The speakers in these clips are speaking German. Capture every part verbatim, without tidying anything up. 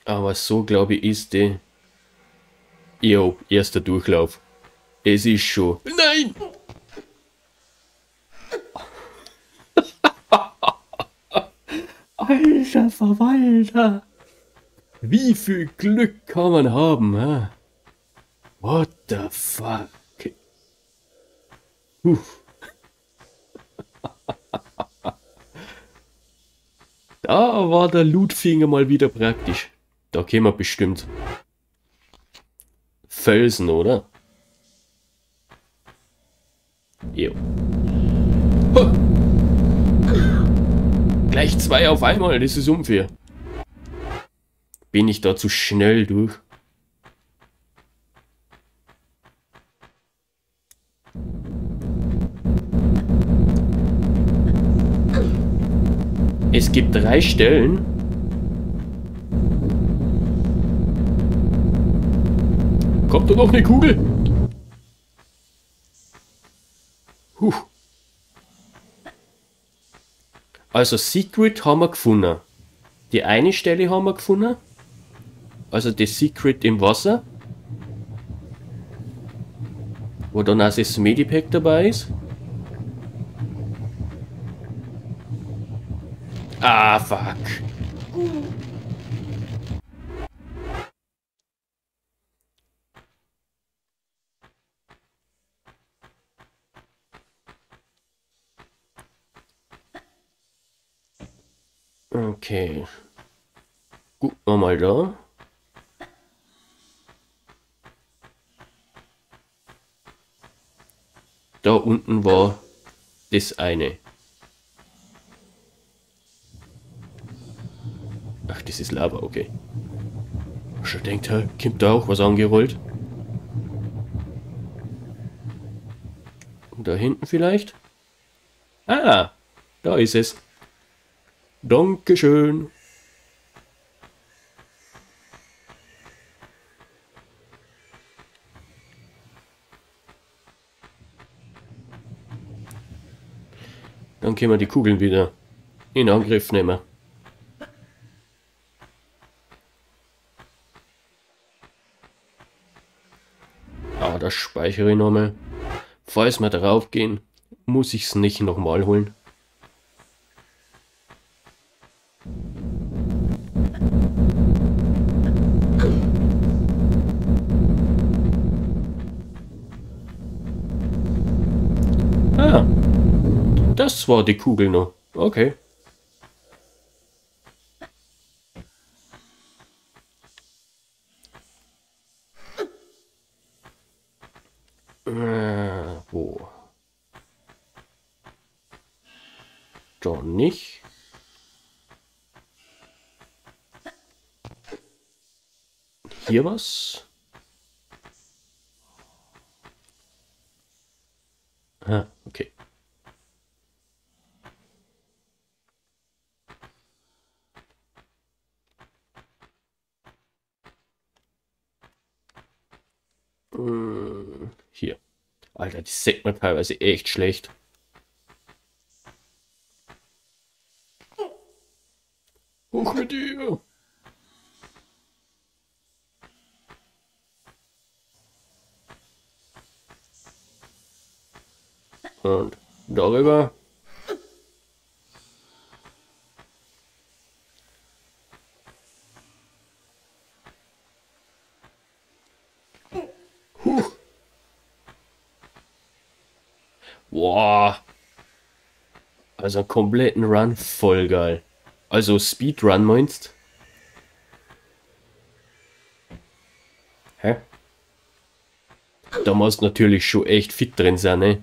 Aber so glaube ich ist die. Jo, erster Durchlauf. Es ist schon. Nein! Alter Verwalter! Wie viel Glück kann man haben, hä? What the fuck? Puh. Da war der Lootfinger mal wieder praktisch. Da können wir bestimmt. Felsen, oder? Jo. Huh. Gleich zwei auf einmal, das ist unfair. Bin ich da zu schnell durch? Es gibt drei Stellen. Kommt da noch eine Kugel? Huh. Also Secret haben wir gefunden. Die eine Stelle haben wir gefunden. Also das Secret im Wasser. Wo dann auch das Medipack dabei ist. Ah, fuck. Okay. Gucken wir mal da. Da unten war das eine. Ach, das ist Lava, okay. Schon denkt, hey, kommt da auch was angerollt? Da hinten vielleicht? Ah, da ist es. Dankeschön. Dann können wir die Kugeln wieder in Angriff nehmen. Ah, das speichere ich nochmal. Falls wir darauf gehen, muss ich es nicht nochmal holen. Ah, das war die Kugel noch. Okay. Äh, wo? Da nicht. Hier was? Ah, okay. Hm, hier. Alter, die sieht man teilweise echt schlecht. Hoch mit dir! Und darüber. Huh. Wow. Also einen kompletten Run, voll geil. Also Speedrun meinst? Hä? Da musst natürlich schon echt fit drin sein, ne?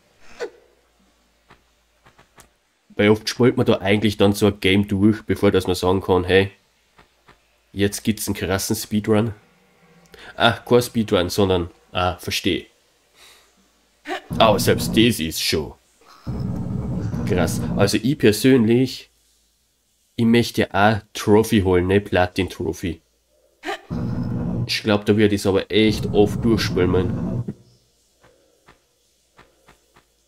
Weil oft spielt man da eigentlich dann so ein Game durch, bevor dass man sagen kann, hey, jetzt gibt's einen krassen Speedrun. Ah, kein Speedrun, sondern, ah, verstehe. Aber selbst das ist schon krass. Also ich persönlich, ich möchte ja auch Trophy holen, ne, Platin Trophy. Ich glaube, da würde ich es aber echt oft durchspielen, man.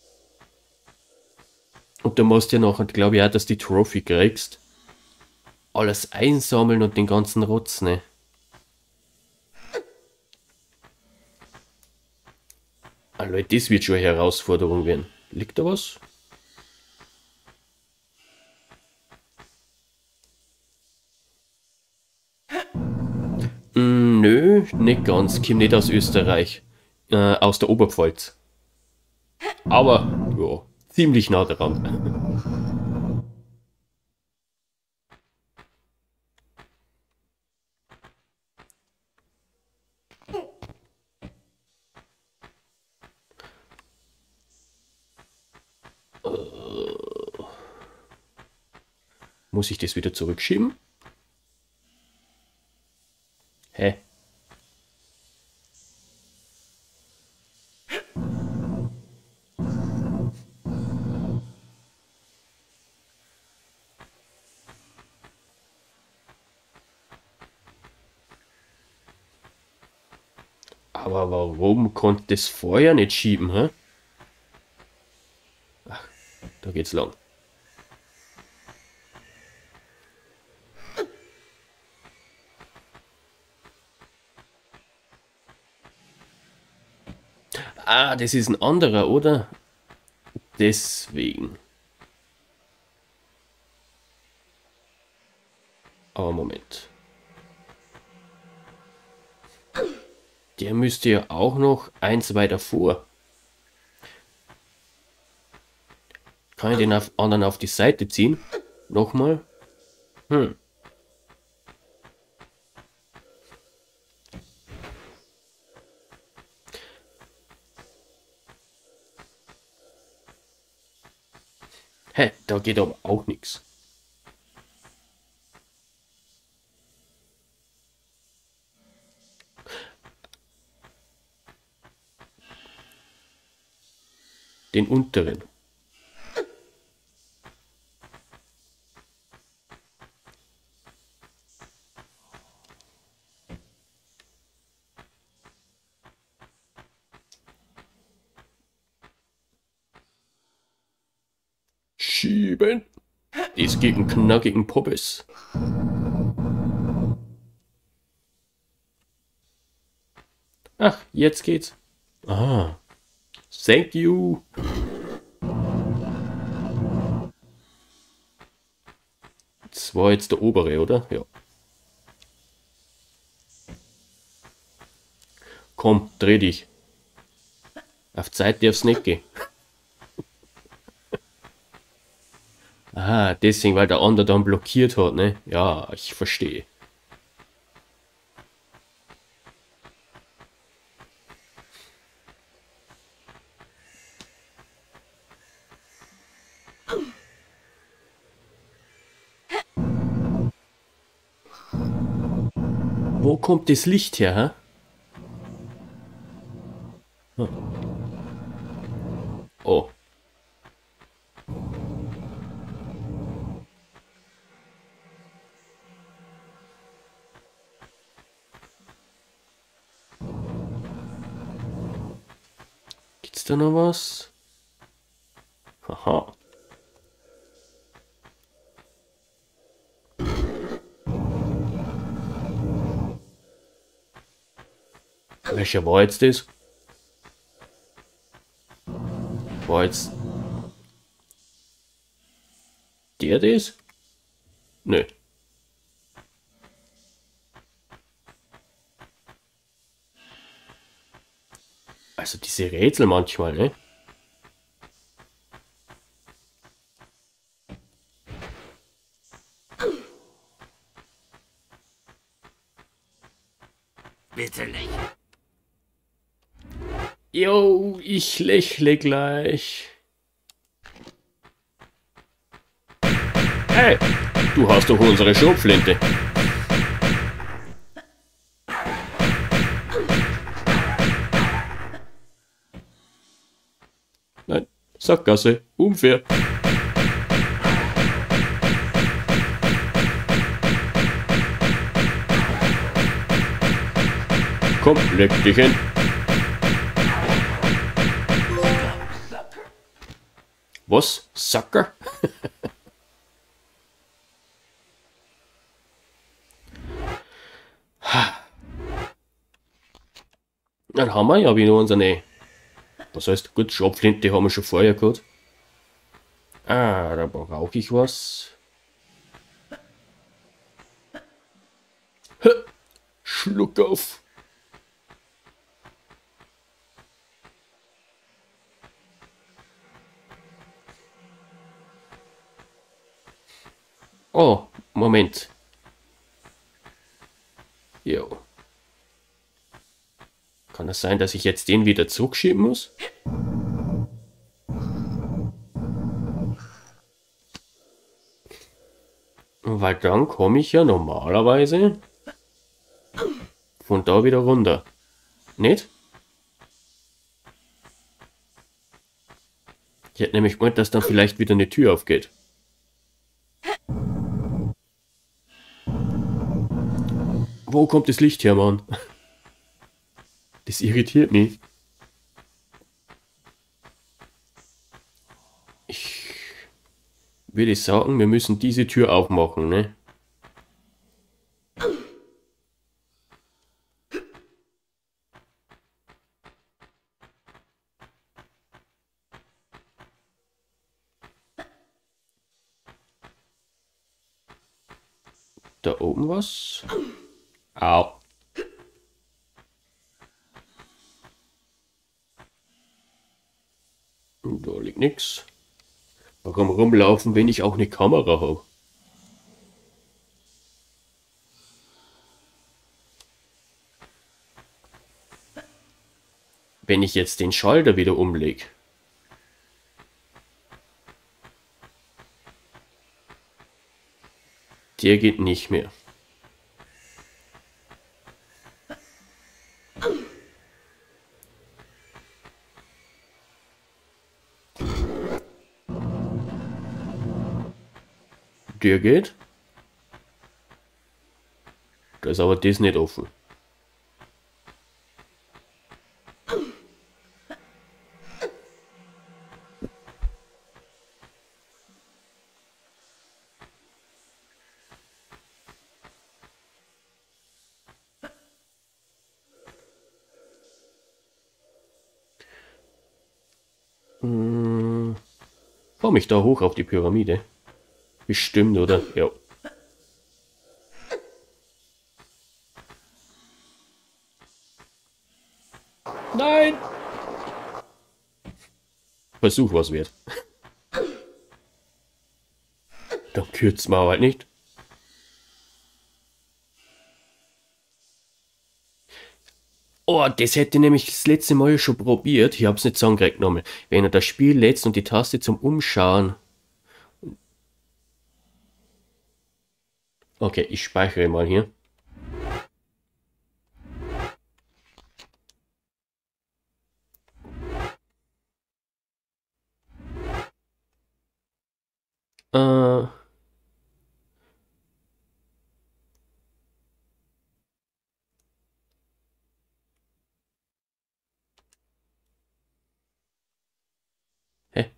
Und du musst ja nachher, glaube ich, auch, dass du die Trophy kriegst. alles einsammeln und den ganzen Rotz, ne? Ah, Leute, das wird schon eine Herausforderung werden. Liegt da was? Mm, nö, nicht ganz. Komm nicht aus Österreich. Äh, aus der Oberpfalz. Aber, ja, ziemlich nah dran. Muss ich das wieder zurückschieben? Hä? Aber warum konnte das Feuer nicht schieben, hä? Ach, da geht's lang. Ah, das ist ein anderer, oder? Deswegen. Aber Moment. Der müsste ja auch noch eins weiter vor. Kann ich den auf, anderen auf die Seite ziehen? Nochmal? Hm. Hä, da geht aber auch nichts. Den unteren. Schieben. Das geht einen knackigen Poppes. Ach, jetzt geht's. Ah, thank you. Das war jetzt der obere, oder? Ja. Komm, dreh dich. Auf Zeit darf's nicht gehen. Ah, deswegen, weil der andere dann blockiert hat, ne? Ja, ich verstehe. Wo kommt das Licht her, hä? Hm. Oh. Gibt's da noch was? Haha. Welcher war jetzt das? War jetzt der das? Nö. Also diese Rätsel manchmal, ne? Bitte nicht. Jo, ich lächle gleich. Hey, du hast doch unsere Schrotflinte. Nein, Sackgasse, unfair. Komm, leg dich hin. Was? Sacker? Dann haben wir ja wieder unsere. Was heißt, gut, Schrotflinte haben wir schon vorher gehabt. Ah, da brauche ich was. Schluck auf. Oh, Moment. Jo. Kann es sein, dass ich jetzt den wieder zurückschieben muss? Weil dann komme ich ja normalerweise von da wieder runter. Nicht? Ich hätte nämlich gemeint, dass dann vielleicht wieder eine Tür aufgeht. Wo kommt das Licht her, Mann? Das irritiert mich. Ich würde sagen, wir müssen diese Tür aufmachen, ne? Da oben was? Au. Da liegt nichts. Warum rumlaufen, wenn ich auch eine Kamera habe? Wenn ich jetzt den Schalter wieder umlege. Der geht nicht mehr. Der geht. Da ist aber das nicht offen. Hm, komm ich da hoch auf die Pyramide? Bestimmt, oder? Ja. Nein! Versuch was wert. Dann kürzt man halt nicht. Oh, das hätte ich nämlich das letzte Mal schon probiert. Ich hab's nicht zusammengekriegt nochmal. Wenn er das Spiel lädt und die Taste zum Umschauen. Okay, ich speichere mal hier. Äh. Hä?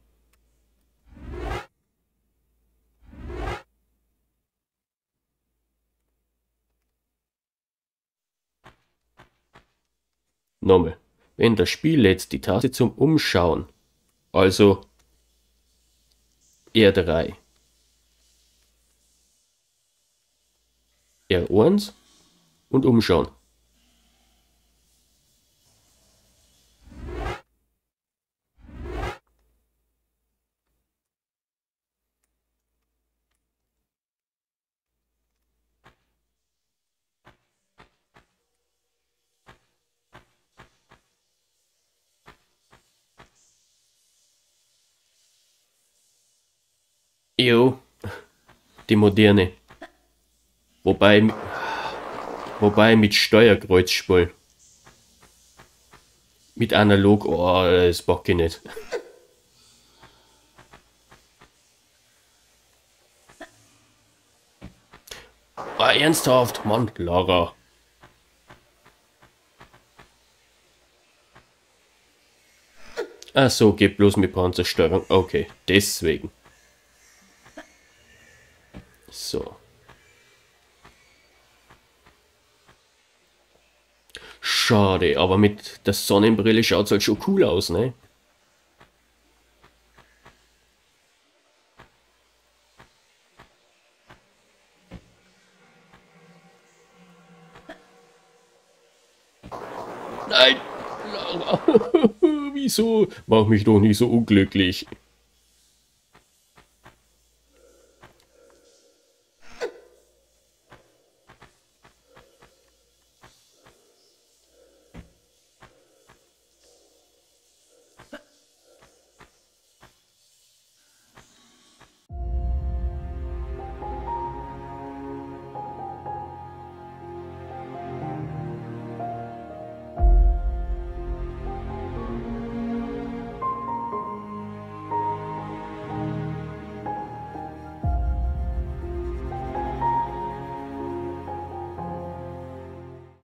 Nochmal. Wenn das Spiel lädt, die Taste zum Umschauen. Also R drei. R eins und umschauen. Jo, die moderne. Wobei, wobei mit Steuerkreuzspul. Mit analog, oh, das bock ich nicht. Oh, ernsthaft, Mann, Lara. Ach so, geht bloß mit Panzersteuerung. Okay, deswegen. So. Schade, aber mit der Sonnenbrille schaut's halt schon cool aus, ne? Nein! Lara, wieso? Mach mich doch nicht so unglücklich.